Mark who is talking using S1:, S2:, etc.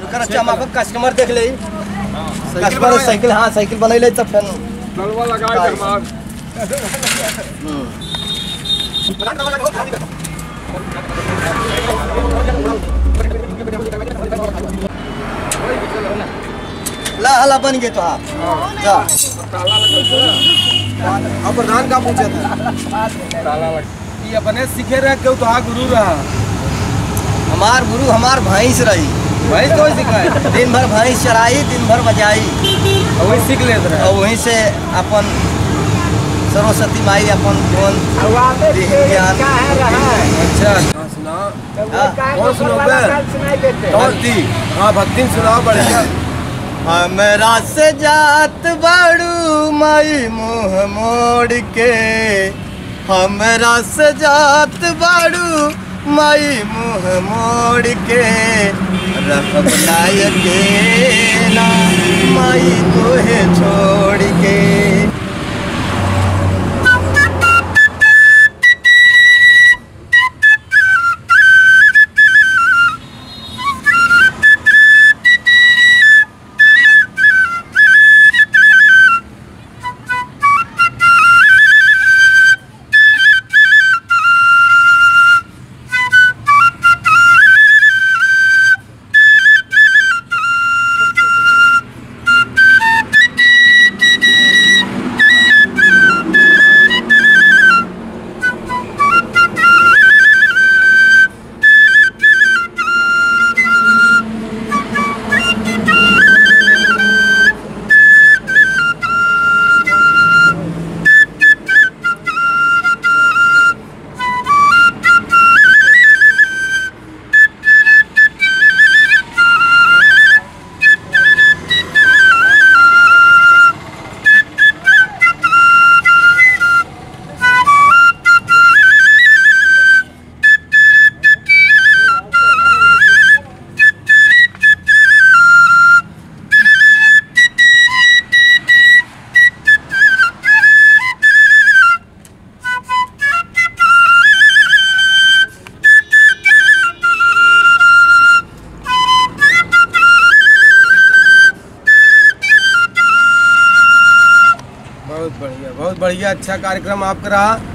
S1: कर अच्छा माफक कस्टमर देख ले कस्टमर साइकिल हाँ साइकिल बनैले तब फिर
S2: तलवा लगा के मार ला
S1: हला बन गए तो आप जा
S2: ताला लगा अब प्रधान का पूछे था ताला लगा ये अपने सीखे रहे क्यों तो हाँ गुरु रहा
S1: हमार गुरु हमार भैंस रही
S2: भैंस तो सिखाए
S1: दिन भर भैंस चराई दिन भर बजाई
S2: वही सीख लेते रहे
S1: और वहीं से अपन सरस्वती माई अपन ज्ञान
S2: अच्छा सुनाओ कौन सुनोगे भक्ति हाँ भक्ति सुनाओ बढ़िया
S1: हमरा से जात बाड़ू माई मुँह मोड़ के हमरा से जात बाड़ू माई मुँह मोड़ के रखब नायक ना माई तोहे छोड़ के
S2: बहुत बढ़िया अच्छा कार्यक्रम आपका रहा।